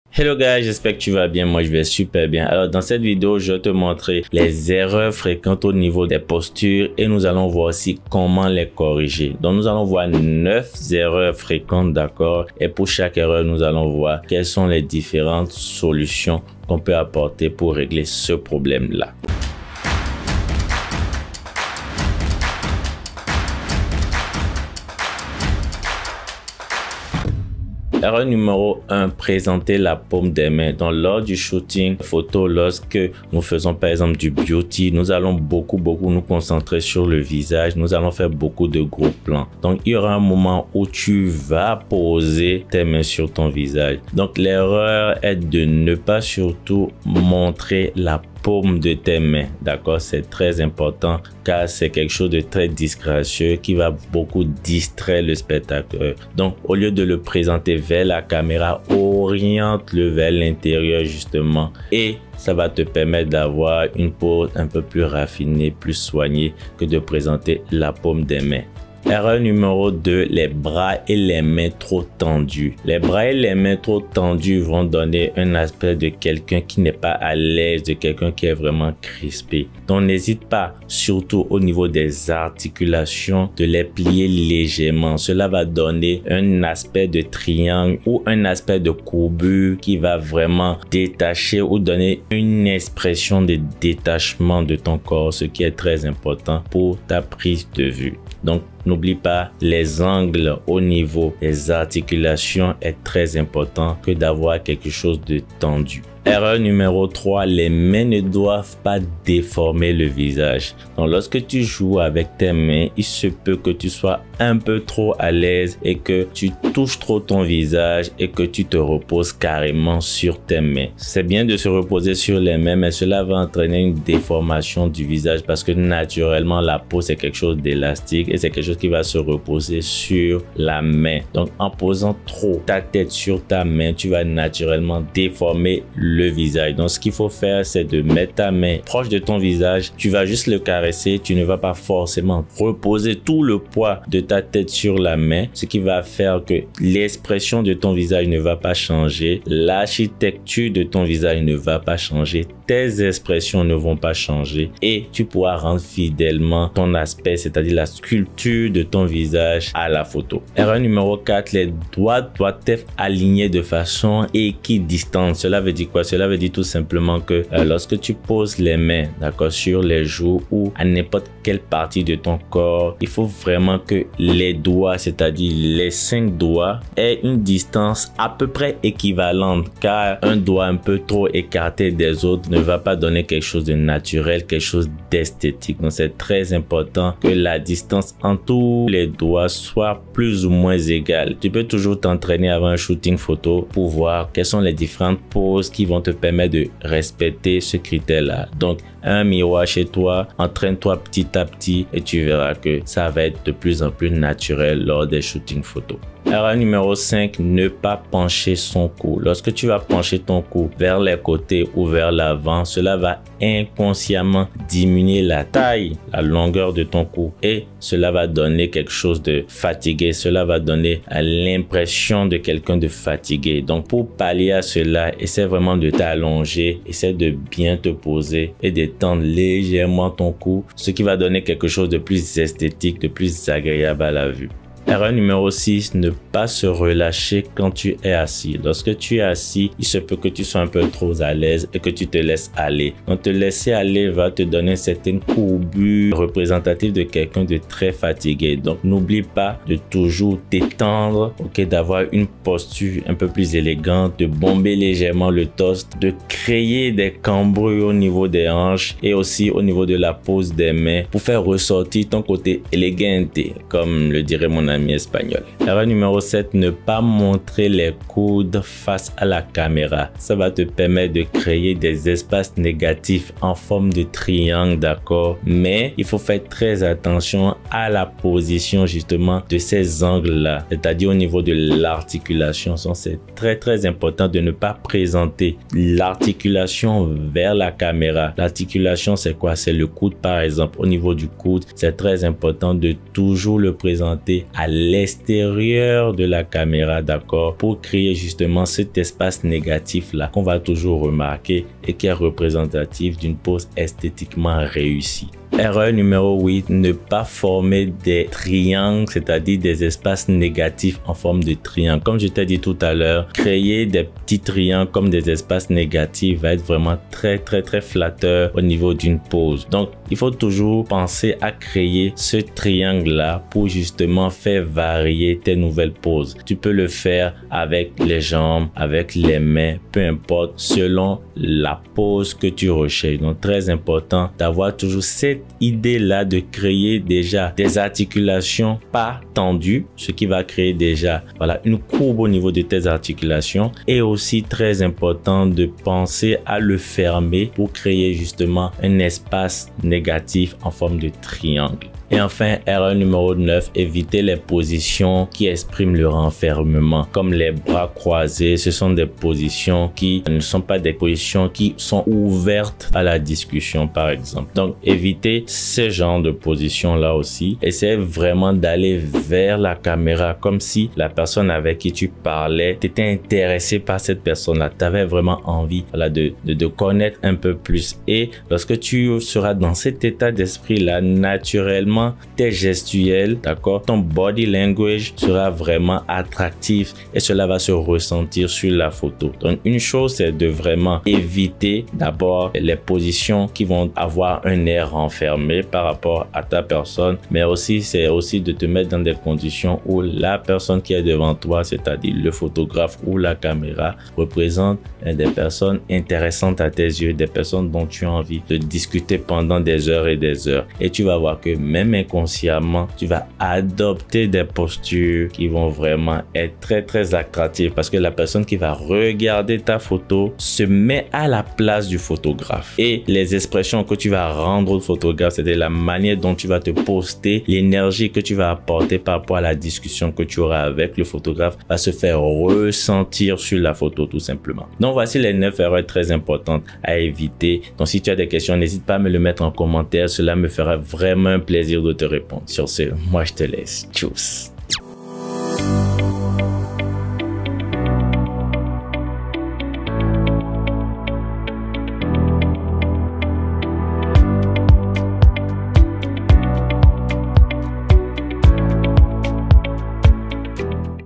Hello guys, j'espère que tu vas bien, moi je vais super bien. Alors dans cette vidéo, je vais te montrer les erreurs fréquentes au niveau des postures et nous allons voir aussi comment les corriger. Donc nous allons voir 9 erreurs fréquentes, d'accord? Et pour chaque erreur, nous allons voir quelles sont les différentes solutions qu'on peut apporter pour régler ce problème-là. Erreur numéro 1, présenter la paume des mains. Donc, lors du shooting photo, lorsque nous faisons par exemple du beauty, nous allons beaucoup nous concentrer sur le visage. Nous allons faire beaucoup de gros plans. Donc, il y aura un moment où tu vas poser tes mains sur ton visage. Donc, l'erreur est de ne pas surtout montrer la paume de tes mains, d'accord? C'est très important car c'est quelque chose de très disgracieux qui va beaucoup distraire le spectateur. Donc au lieu de le présenter vers la caméra, oriente-le vers l'intérieur justement et ça va te permettre d'avoir une pose un peu plus raffinée, plus soignée que de présenter la paume des mains. Erreur numéro 2, les bras et les mains trop tendus. Les bras et les mains trop tendus vont donner un aspect de quelqu'un qui n'est pas à l'aise, de quelqu'un qui est vraiment crispé. Donc n'hésite pas, surtout au niveau des articulations, de les plier légèrement. Cela va donner un aspect de triangle ou un aspect de courbure qui va vraiment détacher ou donner une expression de détachement de ton corps, ce qui est très important pour ta prise de vue. Donc, n'oublie pas, les angles au niveau des articulations est très important que d'avoir quelque chose de tendu. Erreur numéro 3, les mains ne doivent pas déformer le visage. Donc, lorsque tu joues avec tes mains, il se peut que tu sois un peu trop à l'aise et que tu touches trop ton visage et que tu te reposes carrément sur tes mains. C'est bien de se reposer sur les mains, mais cela va entraîner une déformation du visage parce que naturellement, la peau, c'est quelque chose d'élastique et c'est quelque chose qui va se reposer sur la main. Donc, en posant trop ta tête sur ta main, tu vas naturellement déformer le visage. Donc, ce qu'il faut faire, c'est de mettre ta main proche de ton visage. Tu vas juste le caresser. Tu ne vas pas forcément reposer tout le poids de ta tête sur la main, ce qui va faire que l'expression de ton visage ne va pas changer. L'architecture de ton visage ne va pas changer. Tes expressions ne vont pas changer et tu pourras rendre fidèlement ton aspect, c'est-à-dire la sculpture de ton visage à la photo. Erreur numéro 4, les doigts doivent être alignés de façon équidistante. Cela veut dire quoi? Cela veut dire tout simplement que lorsque tu poses les mains, d'accord, sur les joues ou à n'importe quelle partie de ton corps, il faut vraiment que les doigts, c'est-à-dire les 5 doigts, aient une distance à peu près équivalente, car un doigt un peu trop écarté des autres ne va pas donner quelque chose de naturel, quelque chose d'esthétique. Donc c'est très important que la distance entre tous les doigts soit plus ou moins égale. Tu peux toujours t'entraîner avant un shooting photo pour voir quelles sont les différentes poses qui vont te permettre de respecter ce critère-là. Donc un miroir chez toi, entraîne-toi petit à petit et tu verras que ça va être de plus en plus naturel lors des shootings photos. Erreur numéro 5, ne pas pencher son cou. Lorsque tu vas pencher ton cou vers les côtés ou vers l'avant, cela va inconsciemment diminuer la taille, la longueur de ton cou et cela va donner quelque chose de fatigué. Cela va donner l'impression de quelqu'un de fatigué. Donc pour pallier à cela, essaie vraiment de t'allonger, essaie de bien te poser et d'étendre légèrement ton cou, ce qui va donner quelque chose de plus esthétique, de plus agréable à la vue. Erreur numéro 6, ne pas se relâcher quand tu es assis. Lorsque tu es assis, il se peut que tu sois un peu trop à l'aise et que tu te laisses aller. Donc te laisser aller va te donner une certaine courbure représentative de quelqu'un de très fatigué. Donc n'oublie pas de toujours t'étendre, ok, d'avoir une posture un peu plus élégante, de bomber légèrement le torse, de créer des cambrures au niveau des hanches et aussi au niveau de la pose des mains pour faire ressortir ton côté élégante, comme le dirait mon ami espagnol. Erreur numéro 7, ne pas montrer les coudes face à la caméra. Ça va te permettre de créer des espaces négatifs en forme de triangle, d'accord? Mais il faut faire très attention à la position justement de ces angles-là, c'est-à-dire au niveau de l'articulation. C'est très important de ne pas présenter l'articulation vers la caméra. L'articulation, c'est quoi? C'est le coude par exemple. Au niveau du coude, c'est très important de toujours le présenter à l'extérieur de la caméra, d'accord, pour créer justement cet espace négatif là qu'on va toujours remarquer et qui est représentatif d'une pose esthétiquement réussie. Erreur numéro 8, ne pas former des triangles, c'est-à-dire des espaces négatifs en forme de triangle. Comme je t'ai dit tout à l'heure, créer des petits triangles comme des espaces négatifs va être vraiment très flatteur au niveau d'une pose. Donc, il faut toujours penser à créer ce triangle-là pour justement faire varier tes nouvelles poses. Tu peux le faire avec les jambes, avec les mains, peu importe, selon la pose que tu recherches. Donc, très important d'avoir toujours cette idée-là de créer déjà des articulations pas tendues, ce qui va créer déjà une courbe au niveau de tes articulations, et aussi très important de penser à le fermer pour créer justement un espace négatif en forme de triangle. Et enfin, erreur numéro 9, éviter les positions qui expriment le renfermement, comme les bras croisés. Ce sont des positions qui ne sont pas des positions qui sont ouvertes à la discussion, par exemple. Donc, évitez ce genre de positions là aussi. Essaie vraiment d'aller vers la caméra comme si la personne avec qui tu parlais, tu étais intéressé par cette personne-là. Tu avais vraiment envie de connaître un peu plus. Et lorsque tu seras dans cet état d'esprit-là, naturellement, tes gestuels, d'accord, ton body language sera vraiment attractif et cela va se ressentir sur la photo. Donc, une chose, c'est de vraiment éviter d'abord les positions qui vont avoir un air renfermé par rapport à ta personne, mais aussi, c'est aussi de te mettre dans des conditions où la personne qui est devant toi, c'est-à-dire le photographe ou la caméra, représente des personnes intéressantes à tes yeux, des personnes dont tu as envie de discuter pendant des heures et des heures. Et tu vas voir que même inconsciemment, tu vas adopter des postures qui vont vraiment être très attractives parce que la personne qui va regarder ta photo se met à la place du photographe. Et les expressions que tu vas rendre au photographe, c'est la manière dont tu vas te poster, l'énergie que tu vas apporter par rapport à la discussion que tu auras avec le photographe va se faire ressentir sur la photo tout simplement. Donc, voici les 9 erreurs très importantes à éviter. Donc, si tu as des questions, n'hésite pas à me le mettre en commentaire. Cela me fera vraiment un plaisir de te répondre. Sur ce, moi je te laisse. Tchuss.